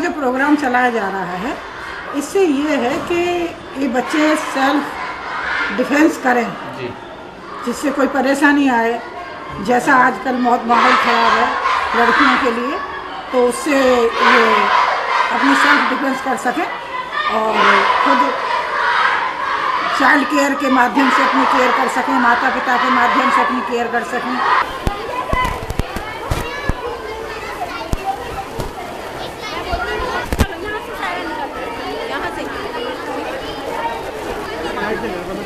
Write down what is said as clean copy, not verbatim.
जो प्रोग्राम चलाया जा रहा है इससे ये है कि ये बच्चे सेल्फ डिफेंस करें जी, जिससे कोई परेशानी आए। जैसा आजकल बहुत माहौल खराब है लड़कियों के लिए, तो उससे ये अपनी सेल्फ डिफेंस कर सकें और खुद चाइल्ड केयर के माध्यम से अपनी केयर कर सकें, माता पिता के माध्यम से अपनी केयर कर सकें। यहाँ से